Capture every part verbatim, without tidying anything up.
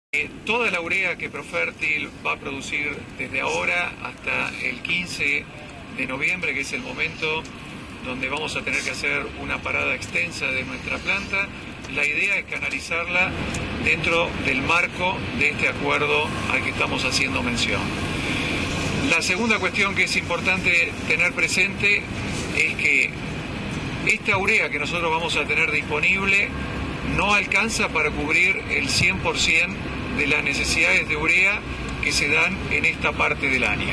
Eh, toda la urea que Profértil va a producir desde ahora hasta el quince de noviembre, que es el momento donde vamos a tener que hacer una parada extensa de nuestra planta, la idea es canalizarla dentro del marco de este acuerdo al que estamos haciendo mención. La segunda cuestión que es importante tener presente es que esta urea que nosotros vamos a tener disponible no alcanza para cubrir el cien por ciento de las necesidades de urea que se dan en esta parte del año.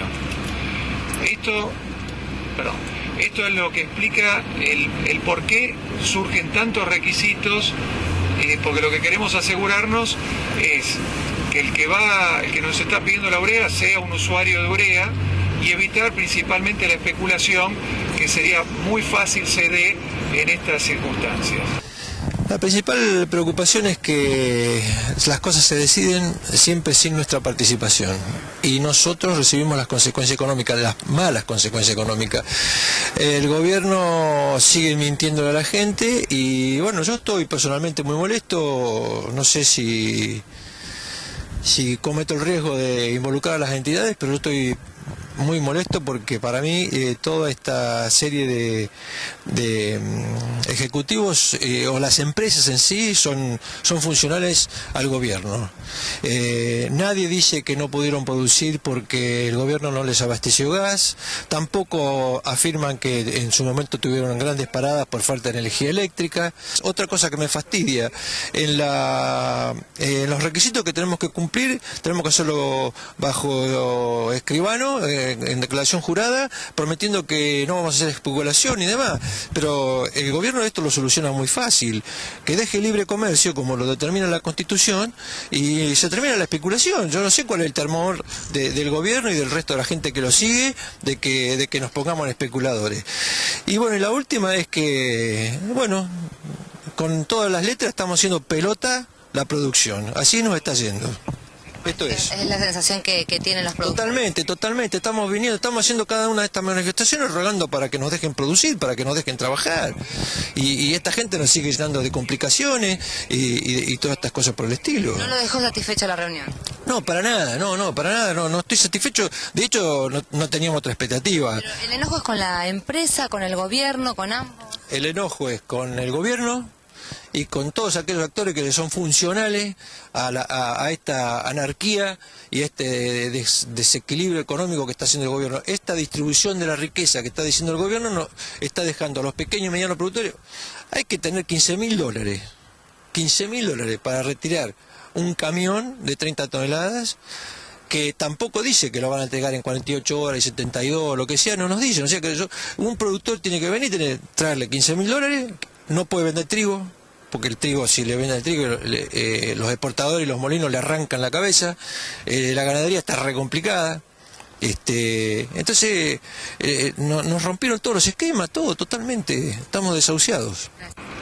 Esto, perdón, esto es lo que explica el, el por qué surgen tantos requisitos, eh, porque lo que queremos asegurarnos es que el que va, el que nos está pidiendo la urea sea un usuario de urea y evitar principalmente la especulación, que sería muy fácil se dé en estas circunstancias. La principal preocupación es que las cosas se deciden siempre sin nuestra participación y nosotros recibimos las consecuencias económicas, las malas consecuencias económicas. El gobierno sigue mintiéndole a la gente y bueno, yo estoy personalmente muy molesto, no sé si, si cometo el riesgo de involucrar a las entidades, pero yo estoy muy molesto porque para mí eh, toda esta serie de, de um, ejecutivos eh, o las empresas en sí son, son funcionales al gobierno. Eh, nadie dice que no pudieron producir porque el gobierno no les abasteció gas, tampoco afirman que en su momento tuvieron grandes paradas por falta de energía eléctrica. Otra cosa que me fastidia, en, la, eh, en los requisitos que tenemos que cumplir, tenemos que hacerlo bajo escribano, eh, en declaración jurada, prometiendo que no vamos a hacer especulación y demás, pero el gobierno esto lo soluciona muy fácil, que deje libre comercio como lo determina la Constitución y se termina la especulación. Yo no sé cuál es el temor de, del gobierno y del resto de la gente que lo sigue, de que, de que nos pongamos en especuladores. Y bueno, y la última es que, bueno, con todas las letras estamos haciendo pelota la producción, así nos está yendo. Esto es. Es la sensación que, que tienen los productores. Totalmente, totalmente. Estamos viniendo, estamos haciendo cada una de estas manifestaciones rogando para que nos dejen producir, para que nos dejen trabajar. Y, y esta gente nos sigue llenando de complicaciones y, y, y todas estas cosas por el estilo. ¿No lo dejó satisfecha la reunión? No, para nada, no, no, para nada, no, no estoy satisfecho. De hecho, no, no teníamos otra expectativa. Pero el enojo es con la empresa, con el gobierno, con ambos. El enojo es con el gobierno y con todos aquellos actores que le son funcionales a, la, a, a esta anarquía y a este des, desequilibrio económico que está haciendo el gobierno. Esta distribución de la riqueza que está diciendo el gobierno no, está dejando a los pequeños y medianos productores. Hay que tener quince mil dólares, quince mil dólares para retirar un camión de treinta toneladas, que tampoco dice que lo van a entregar en cuarenta y ocho horas y setenta y dos, lo que sea, no nos dicen. O sea que yo, un productor tiene que venir y tener, traerle quince mil dólares, no puede vender trigo, porque el trigo, si le venden el trigo, le, eh, los exportadores y los molinos le arrancan la cabeza, eh, la ganadería está re complicada, este, entonces eh, no, nos rompieron todos los esquemas, todo, totalmente, estamos desahuciados.